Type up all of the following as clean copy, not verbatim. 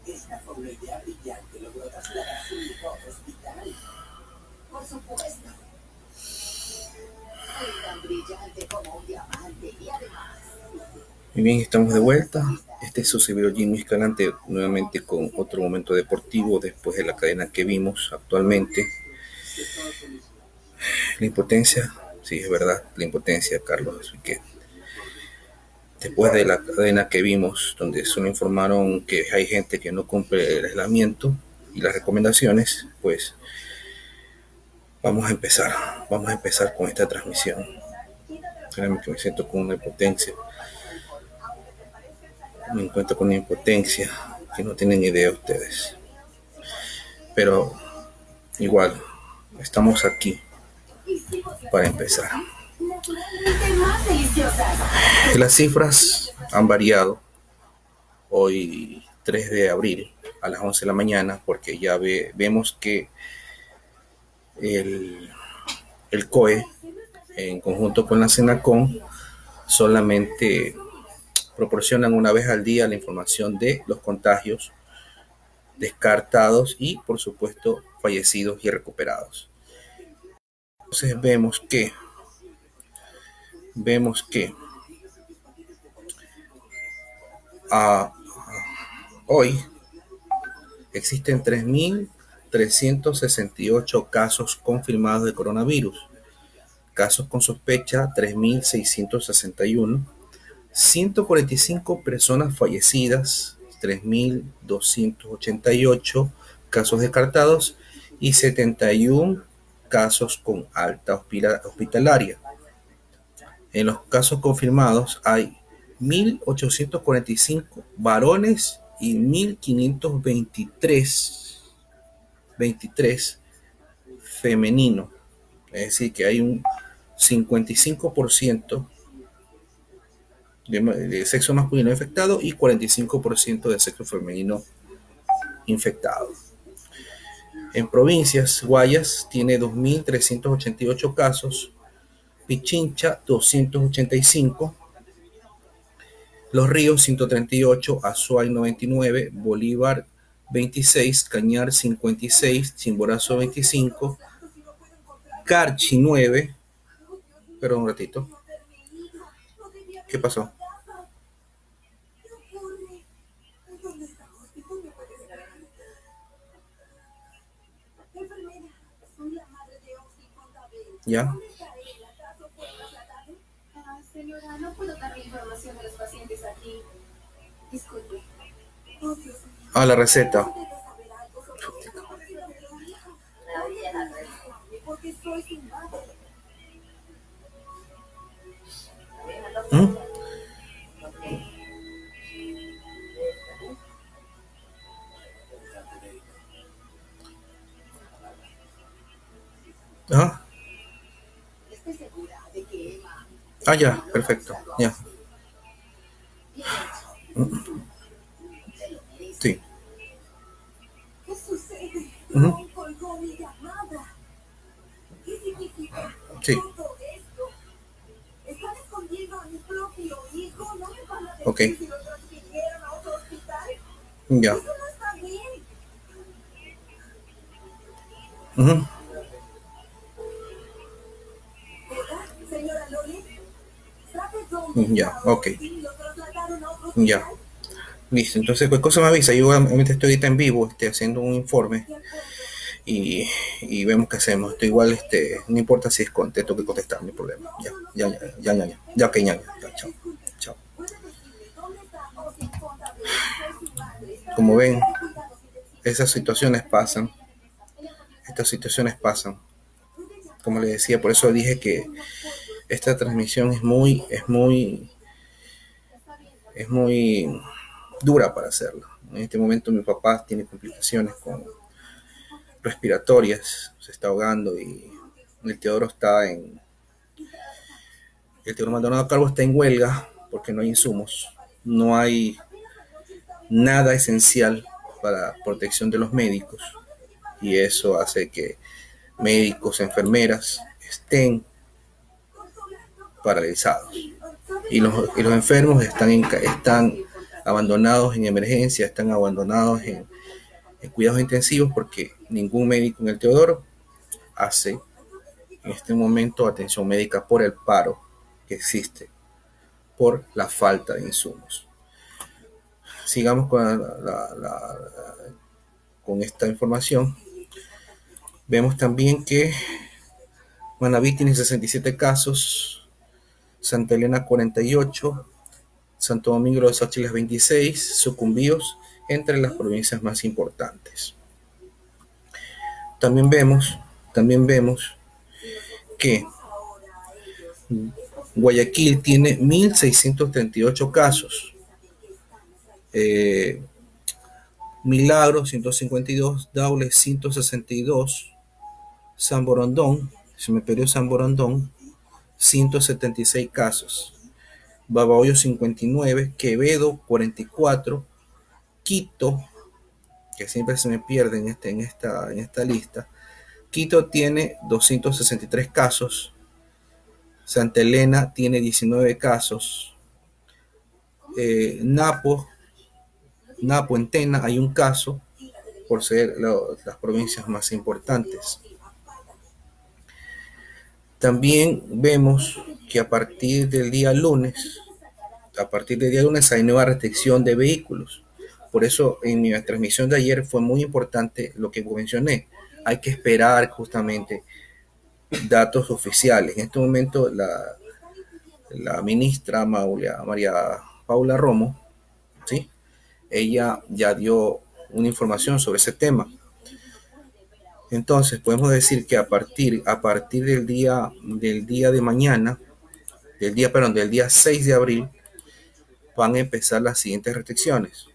Esta fue una idea brillante, logró trasladar a su hijo a otro hospital. Por supuesto. Fue tan brillante como un diamante y además... Muy bien, estamos de vuelta. Este es su servidor Jimmy Escalante, nuevamente con otro momento deportivo después de la cadena que vimos actualmente. La impotencia, sí, es verdad, la impotencia, Carlos. Así que después de la cadena que vimos, donde solo informaron que hay gente que no cumple el aislamiento y las recomendaciones, pues vamos a empezar con esta transmisión. Créanme que me siento con una impotencia. Me encuentro con una impotencia que no tienen idea ustedes. Pero igual, estamos aquí para empezar. Las cifras han variado hoy 3 de abril a las 11 de la mañana porque ya vemos que el COE en conjunto con la Senacon solamente proporcionan una vez al día la información de los contagios descartados y por supuesto fallecidos y recuperados. Entonces vemos que hoy existen 3.368 casos confirmados de coronavirus, casos con sospecha 3.661, 145 personas fallecidas, 3.288 casos descartados y 71 casos con alta hospitalaria. En los casos confirmados hay 1.845 varones y 1.523 femeninos. Es decir, que hay un 55% de sexo masculino infectado y 45% de sexo femenino infectado. En provincias, Guayas tiene 2.388 casos, Pichincha 285, Los Ríos 138, Azuay 99, Bolívar 26, Cañar 56, Chimborazo 25, Carchi 9, perdón un ratito, ¿qué pasó? ¿Ya? Señora, no puedo dar la información de los pacientes aquí. Disculpe. La receta. ¿Mm? ¿Ah? Ya, perfecto, ya. Sí. ¿Qué sucede? Uh-huh. Colgó mi llamada. ¿Qué significa Sí. todo esto? ¿Están escondiendo a mi propio hijo? ¿No me van a decir Okay. si lo transfirieron a otro hospital? Ya. Eso no está bien. Uh-huh. ¿Verdad, señora Loli? Ya, ok. Ya. Listo, entonces cualquier cosa me avisa. Yo obviamente estoy ahorita en vivo haciendo un informe y vemos qué hacemos. Esto igual, no importa si es tengo que contestar, no hay problema. Ya, ok, ya, chao. Como ven, estas situaciones pasan. Como les decía, por eso dije que esta transmisión es muy dura para hacerlo. En este momento mi papá tiene complicaciones respiratorias, se está ahogando y el Teodoro Maldonado Calvo está en huelga porque no hay insumos, no hay nada esencial para protección de los médicos y eso hace que médicos, enfermeras estén paralizados y los enfermos están abandonados en emergencia, están abandonados en cuidados intensivos porque ningún médico en el Teodoro hace en este momento atención médica por el paro que existe, por la falta de insumos. Sigamos con esta información. Vemos también que Manabí tiene 67 casos, Santa Elena 48, Santo Domingo de los Áchilas 26, sucumbíos entre las provincias más importantes. También vemos que Guayaquil tiene 1.638 casos, Milagro 152, Daule 162, San Borondón, se me perdió San Borondón, 176 casos, Babahoyo 59, Quevedo 44, Quito, que siempre se me pierde en esta lista, Quito tiene 263 casos, Santa Elena tiene 19 casos, Napo en Tena hay un caso por ser las provincias más importantes. También vemos que a partir del día lunes hay nueva restricción de vehículos. Por eso en mi transmisión de ayer fue muy importante lo que mencioné. Hay que esperar justamente datos oficiales. En este momento la ministra María Paula Romo, ¿sí? Ella ya dio una información sobre ese tema. Entonces podemos decir que a partir del día de mañana, del día 6 de abril, van a empezar las siguientes restricciones.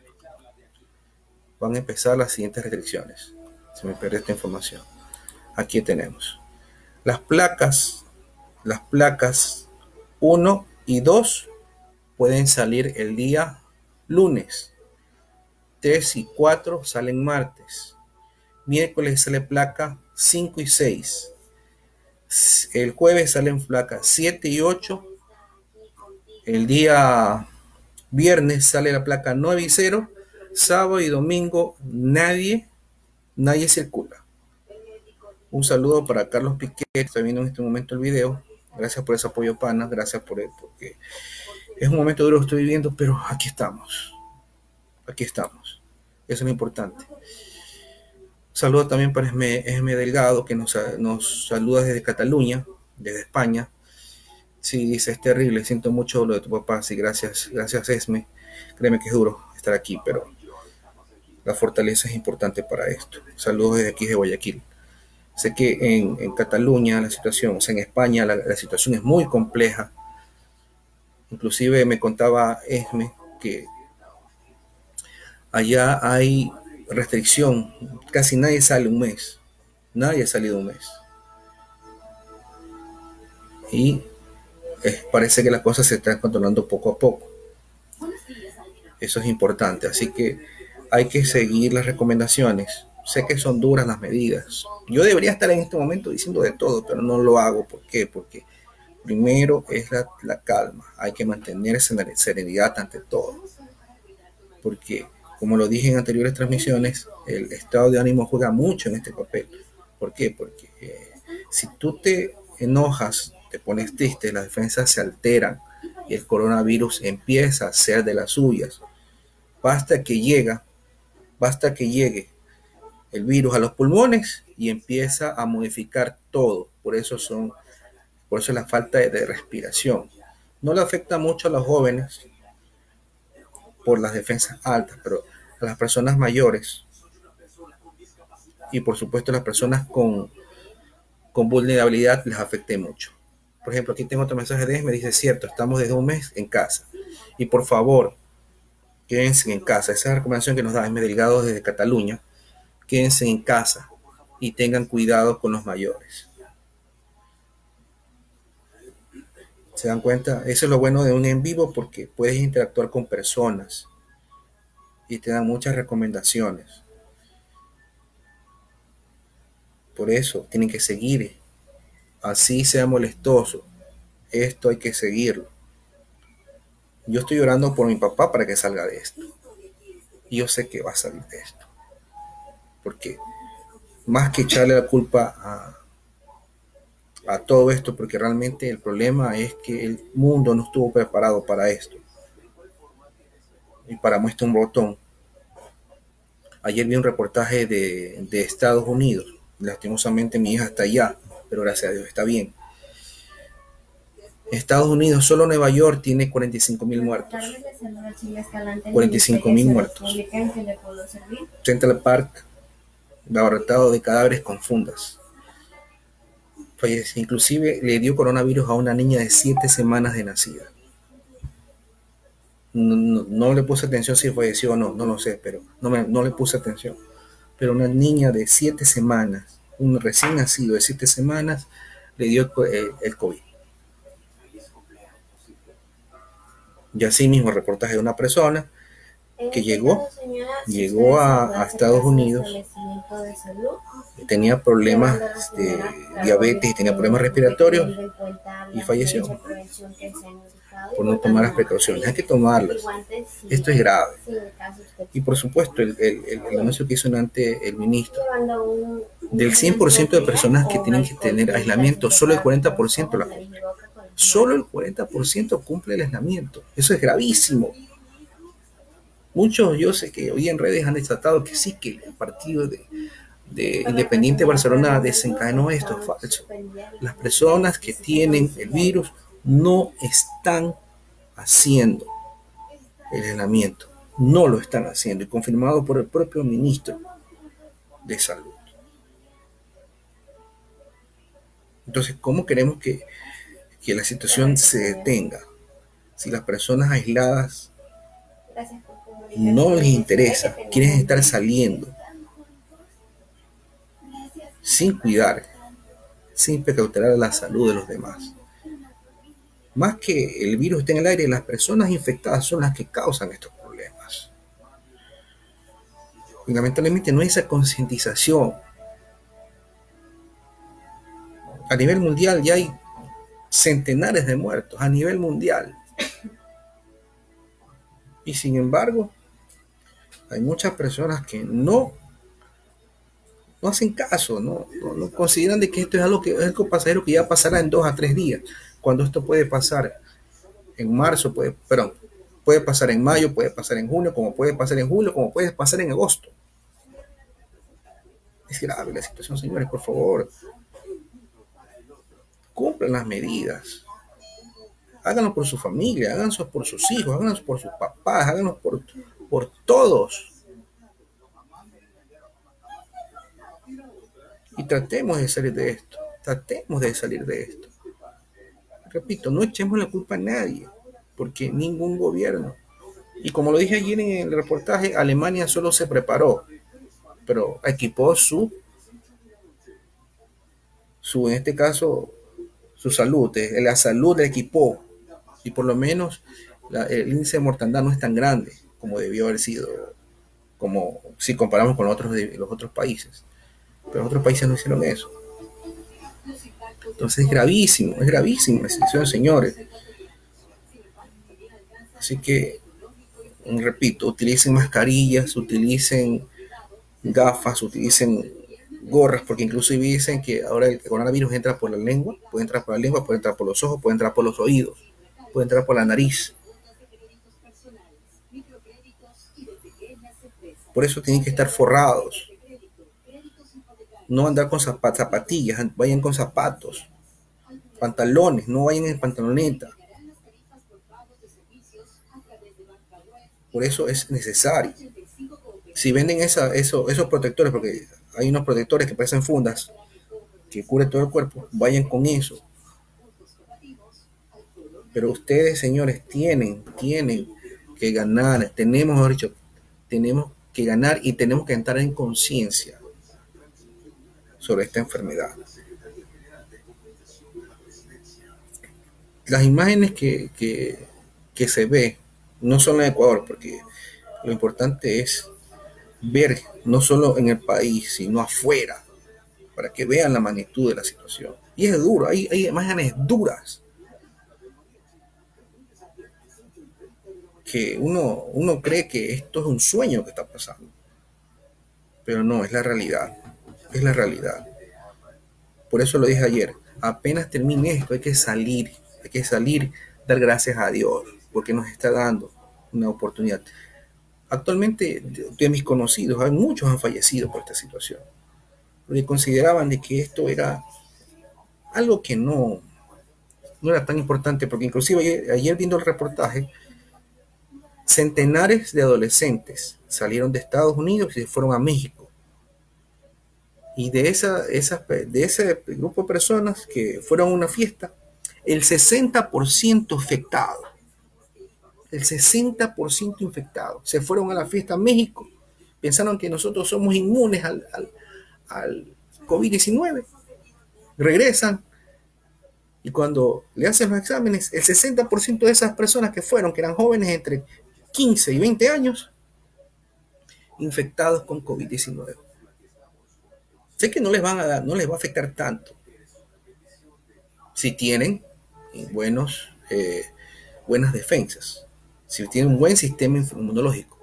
Se me perdió esta información. Aquí tenemos. Las placas 1 y 2 pueden salir el día lunes. 3 y 4 salen martes. Miércoles sale placa 5 y 6. El jueves salen placas 7 y 8. El día viernes sale la placa 9 y 0. Sábado y domingo nadie circula. Un saludo para Carlos Piqué, que está viendo en este momento el video. Gracias por ese apoyo, pana. Gracias porque es un momento duro que estoy viviendo, pero aquí estamos. Eso es lo importante. Saludo también para Esme Delgado, que nos saluda desde Cataluña, desde España. Sí, dice, es terrible, siento mucho lo de tu papá. Sí, gracias Esme. Créeme que es duro estar aquí, pero la fortaleza es importante para esto. Saludos desde aquí de Guayaquil. Sé que en Cataluña la situación, o sea, en España la situación es muy compleja. Inclusive me contaba Esme que allá hay restricción, casi nadie sale un mes. Nadie ha salido un mes. Y parece que las cosas se están controlando poco a poco. Eso es importante, así que hay que seguir las recomendaciones. Sé que son duras las medidas. Yo debería estar en este momento diciendo de todo, pero no lo hago. ¿Por qué? Porque primero es la calma. Hay que mantener serenidad ante todo. Porque, como lo dije en anteriores transmisiones, el estado de ánimo juega mucho en este papel. ¿Por qué? Porque si tú te enojas, te pones triste, las defensas se alteran y el coronavirus empieza a ser de las suyas. Basta que llegue el virus a los pulmones y empieza a modificar todo. Por eso la falta de respiración. No le afecta mucho a los jóvenes por las defensas altas, pero a las personas mayores y por supuesto a las personas con vulnerabilidad les afecte mucho. Por ejemplo, aquí tengo otro mensaje de él, me dice, cierto, estamos desde un mes en casa. Y por favor, quédense en casa. Esa es la recomendación que nos da Esme Delgado desde Cataluña. Quédense en casa y tengan cuidado con los mayores. ¿Se dan cuenta? Eso es lo bueno de un en vivo, porque puedes interactuar con personas y te dan muchas recomendaciones. Por eso tienen que seguir. Así sea molestoso, esto hay que seguirlo. Yo estoy orando por mi papá para que salga de esto. Y yo sé que va a salir de esto. Porque más que echarle la culpa a todo esto, porque realmente el problema es que el mundo no estuvo preparado para esto. Y para muestra un botón, ayer vi un reportaje de Estados Unidos. Lastimosamente mi hija está allá, pero gracias a Dios está bien. Estados Unidos, solo Nueva York tiene 45,000 muertos. 45,000 muertos. Central Park, abarrotado de cadáveres con fundas. Fallece. Inclusive le dio coronavirus a una niña de 7 semanas de nacida. No le puse atención si falleció o no, no lo sé, pero no le puse atención. Pero una niña de 7 semanas, un recién nacido de 7 semanas, le dio el COVID. Y así mismo reportaje de una persona que llegó a Estados Unidos, tenía problemas de diabetes y tenía problemas respiratorios y falleció por no tomar las precauciones. Hay que tomarlas. Esto es grave. Y por supuesto, el anuncio que hizo ante el ministro, del 100% de personas que tienen que tener aislamiento, solo el 40% la cumple. Solo el 40% cumple el aislamiento. Eso es gravísimo. Muchos, yo sé que hoy en redes han desatado que sí, que el partido de Independiente Barcelona desencadenó esto. Es falso. Las personas que tienen el virus no están haciendo el aislamiento. No lo están haciendo. Y confirmado por el propio ministro de Salud. Entonces, ¿cómo queremos que la situación se detenga si las personas aisladas no les interesa, quieren estar saliendo sin cuidar, sin precautelar la salud de los demás? Más que el virus esté en el aire, las personas infectadas son las que causan estos problemas. Y lamentablemente no hay esa concientización. A nivel mundial ya hay centenares de muertos, a nivel mundial. Y sin embargo, hay muchas personas que no hacen caso, no consideran de que esto es algo pasajero que ya pasará en 2 a 3 días, cuando esto puede pasar en marzo, puede pasar en mayo, puede pasar en junio, como puede pasar en julio, como puede pasar en agosto. Es grave la situación, señores, por favor. Cumplan las medidas. Háganlo por su familia, háganlo por sus hijos, háganlo por sus papás, háganlo por todos. Y tratemos de salir de esto. Repito, no echemos la culpa a nadie, porque ningún gobierno. Y como lo dije ayer en el reportaje, Alemania solo se preparó, pero equipó su en este caso, su salud, la salud la equipó, y por lo menos el índice de mortandad no es tan grande como debió haber sido, como si comparamos con los otros países. Pero los otros países no hicieron eso. Entonces es gravísimo la situación, señores. Así que, repito, utilicen mascarillas, utilicen gafas, utilicen gorras, porque inclusive dicen que ahora el coronavirus entra por la lengua, puede entrar por los ojos, puede entrar por los oídos, puede entrar por la nariz. Por eso tienen que estar forrados. No andar con zapatillas, vayan con zapatos, pantalones, no vayan en pantaloneta. Por eso es necesario. Si venden esos protectores, porque hay unos protectores que parecen fundas, que cubren todo el cuerpo, vayan con eso. Pero ustedes, señores, tienen que ganar, tenemos que ganar y tenemos que entrar en conciencia sobre esta enfermedad. Las imágenes que se ve no solo en Ecuador, porque lo importante es ver no solo en el país, sino afuera, para que vean la magnitud de la situación. Y es duro, hay imágenes duras. que uno cree que esto es un sueño que está pasando, pero no, es la realidad, es la realidad. Por eso lo dije ayer, apenas termine esto hay que salir, dar gracias a Dios, porque nos está dando una oportunidad. Actualmente, de mis conocidos, muchos han fallecido por esta situación, porque consideraban de que esto era algo que no era tan importante, porque inclusive ayer viendo el reportaje, centenares de adolescentes salieron de Estados Unidos y se fueron a México. Y de ese grupo de personas que fueron a una fiesta, el 60% infectado. El 60% infectado. Se fueron a la fiesta a México. Pensaron que nosotros somos inmunes al COVID-19. Regresan y cuando le hacen los exámenes, el 60% de esas personas que fueron, que eran jóvenes entre 15 y 20 años, infectados con COVID-19. Sé que no les va a afectar tanto si tienen buenas defensas, si tienen un buen sistema inmunológico.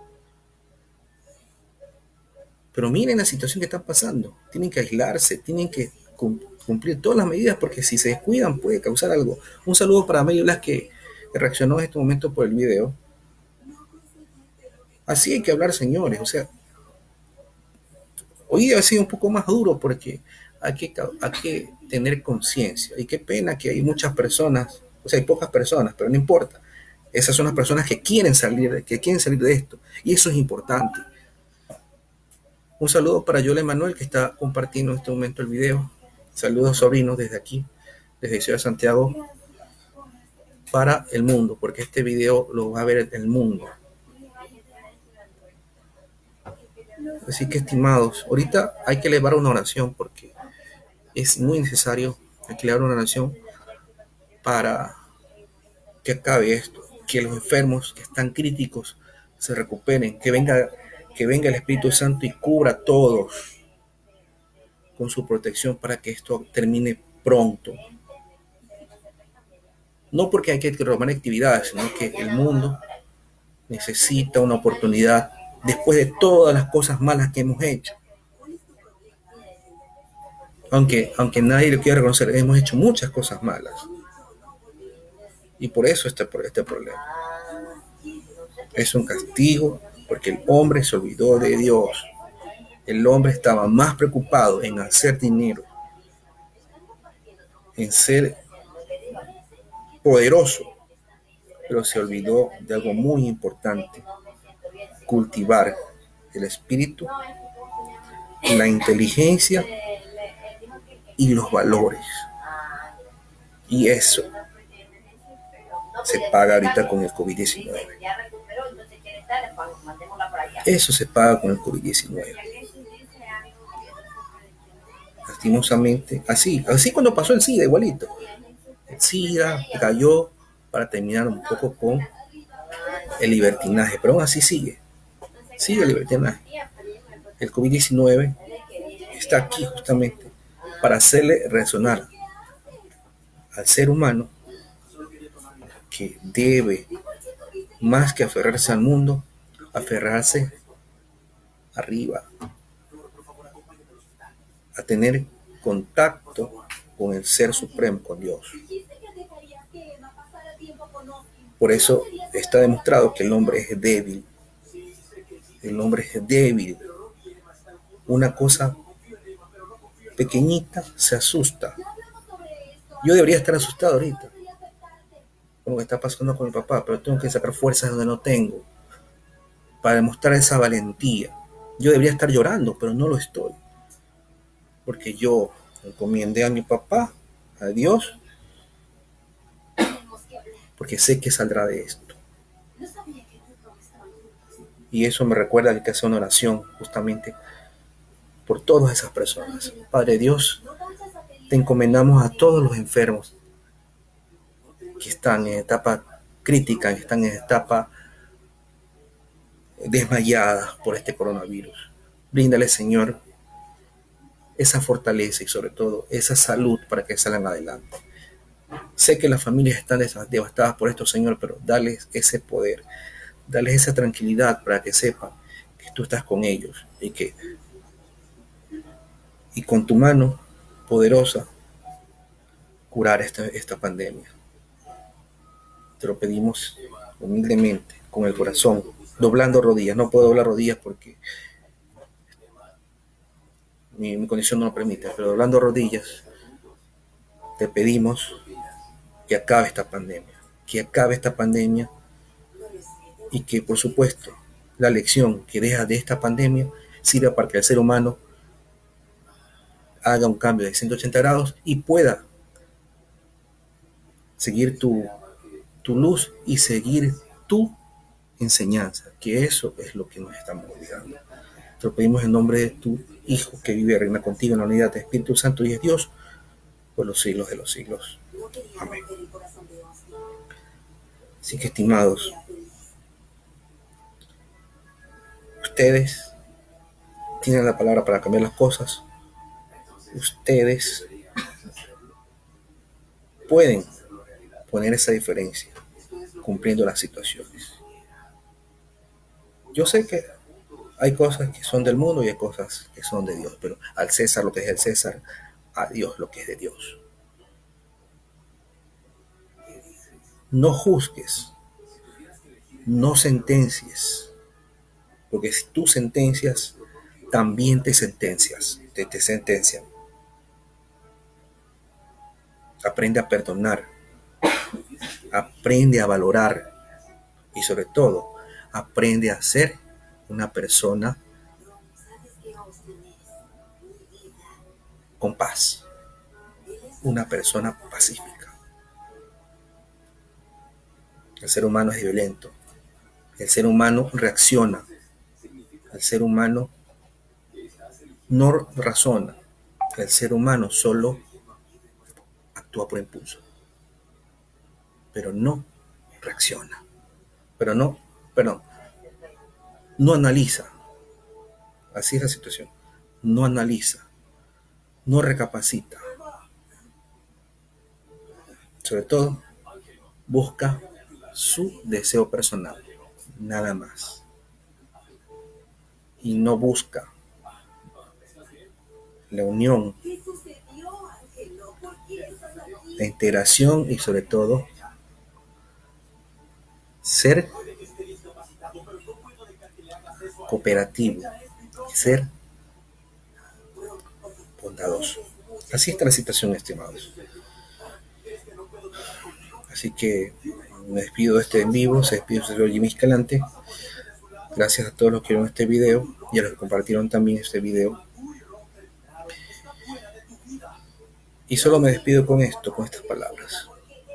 Pero miren la situación que está pasando. Tienen que aislarse, tienen que cumplir todas las medidas, porque si se descuidan puede causar algo. Un saludo para Amelia Blas, que reaccionó en este momento por el video. Así hay que hablar, señores. O sea, hoy día ha sido un poco más duro porque hay que tener conciencia. Y qué pena que hay muchas personas, o sea, hay pocas personas, pero no importa. Esas son las personas que quieren salir de esto. Y eso es importante. Un saludo para Yole Manuel, que está compartiendo en este momento el video. Saludos, sobrinos, desde aquí, desde Ciudad de Santiago, para el mundo, porque este video lo va a ver el mundo. Así que, estimados, ahorita hay que elevar una oración, porque es muy necesario elevar una oración para que acabe esto, que los enfermos que están críticos se recuperen, que venga el Espíritu Santo y cubra a todos con su protección para que esto termine pronto. No porque hay que retomar actividades, sino que el mundo necesita una oportunidad después de todas las cosas malas que hemos hecho. Aunque nadie lo quiera reconocer, hemos hecho muchas cosas malas. Y por eso este problema. Es un castigo porque el hombre se olvidó de Dios. El hombre estaba más preocupado en hacer dinero, en ser poderoso, pero se olvidó de algo muy importante: cultivar el espíritu, la inteligencia y los valores. Y eso se paga ahorita con el COVID-19. Eso se paga con el COVID-19. Lastimosamente, así cuando pasó el SIDA, igualito. El SIDA cayó para terminar un poco con el libertinaje, pero aún así sigue el libertinaje. El COVID-19 está aquí justamente para hacerle resonar al ser humano que debe, más que aferrarse al mundo, aferrarse arriba, a tener contacto con el Ser Supremo, con Dios. Por eso está demostrado que el hombre es débil. El hombre es débil. Una cosa pequeñita se asusta. Yo debería estar asustado ahorita con lo que está pasando con mi papá, pero tengo que sacar fuerzas donde no tengo para demostrar esa valentía. Yo debería estar llorando, pero no lo estoy, porque yo encomendé a mi papá, a Dios, porque sé que saldrá de esto. Y eso me recuerda que hay que hacer una oración justamente por todas esas personas. Padre Dios, te encomendamos a todos los enfermos que están en etapa crítica, que están en etapa desmayada por este coronavirus. Bríndale, Señor, esa fortaleza y sobre todo esa salud para que salgan adelante. Sé que las familias están devastadas por esto, Señor, pero dales ese poder, darles esa tranquilidad para que sepan que tú estás con ellos y con tu mano poderosa curar esta pandemia. Te lo pedimos humildemente, con el corazón, doblando rodillas. No puedo doblar rodillas porque mi condición no lo permite, pero doblando rodillas te pedimos que acabe esta pandemia y que, por supuesto, la lección que deja de esta pandemia sirva para que el ser humano haga un cambio de 180 grados y pueda seguir tu luz y seguir tu enseñanza, que eso es lo que nos estamos olvidando. Te lo pedimos en nombre de tu Hijo que vive y reina contigo en la unidad del Espíritu Santo y es Dios por los siglos de los siglos. Amén. Así que, estimados, ustedes tienen la palabra para cambiar las cosas. Ustedes pueden poner esa diferencia cumpliendo las situaciones. Yo sé que hay cosas que son del mundo y hay cosas que son de Dios, pero al César lo que es del César, a Dios lo que es de Dios. No juzgues, no sentencies, porque si tú sentencias, también te sentencian. Aprende a perdonar, aprende a valorar y sobre todo, aprende a ser una persona con paz, una persona pacífica. El ser humano es violento, el ser humano reacciona, el ser humano no razona, el ser humano solo actúa por impulso, pero no reacciona, no analiza. Así es la situación. No analiza, no recapacita. Sobre todo, busca su deseo personal, nada más. Y no busca la unión, la integración y sobre todo ser cooperativo, ser bondadoso. Así está la situación, estimados. Así que me despido de este en vivo, se despide el señor Jimmy Escalante. Gracias a todos los que vieron este video y a los que compartieron también este video. Y solo me despido con esto, con estas palabras.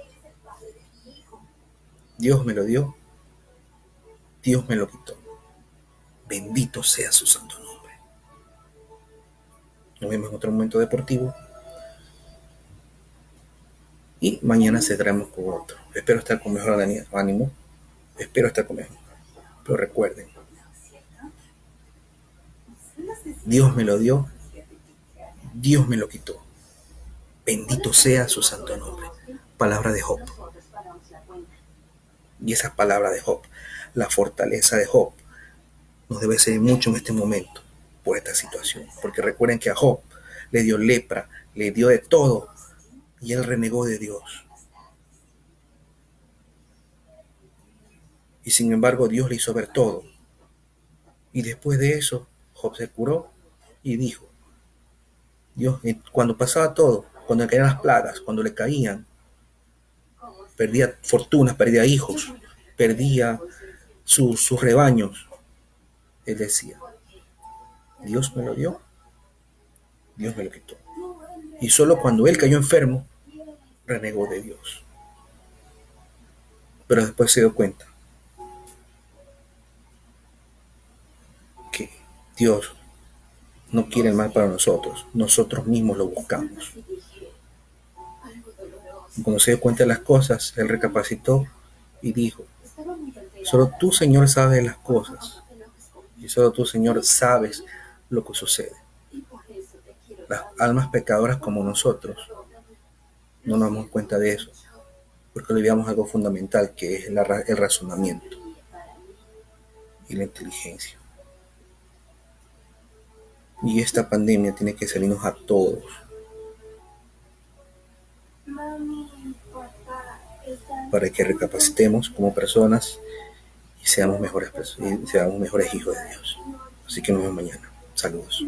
Dios me lo dio, Dios me lo quitó. Bendito sea su santo nombre. Nos vemos en otro momento deportivo. Y mañana cerramos con otro. Espero estar con mejor ánimo. Espero estar con mejor. Pero recuerden, Dios me lo dio, Dios me lo quitó. Bendito sea su santo nombre. Palabra de Job. Y esa palabra de Job, la fortaleza de Job, nos debe servir mucho en este momento por esta situación. Porque recuerden que a Job le dio lepra, le dio de todo y él renegó de Dios. Y sin embargo Dios le hizo ver todo. Y después de eso Job se curó y dijo, Dios, cuando pasaba todo, cuando le caían las plagas, cuando le caían, perdía fortunas, perdía hijos, perdía sus rebaños, él decía, Dios me lo dio, Dios me lo quitó. Y solo cuando él cayó enfermo, renegó de Dios. Pero después se dio cuenta que Dios no quiere el mal para nosotros, nosotros mismos lo buscamos. Y cuando se dio cuenta de las cosas, él recapacitó y dijo, solo tú, Señor, sabes las cosas, y solo tú, Señor, sabes lo que sucede. Las almas pecadoras como nosotros no nos damos cuenta de eso, porque olvidamos algo fundamental, que es el razonamiento. y la inteligencia. Y esta pandemia tiene que salirnos a todos para que recapacitemos como personas y seamos mejores personas, y seamos mejores hijos de Dios. Así que nos vemos mañana. Saludos.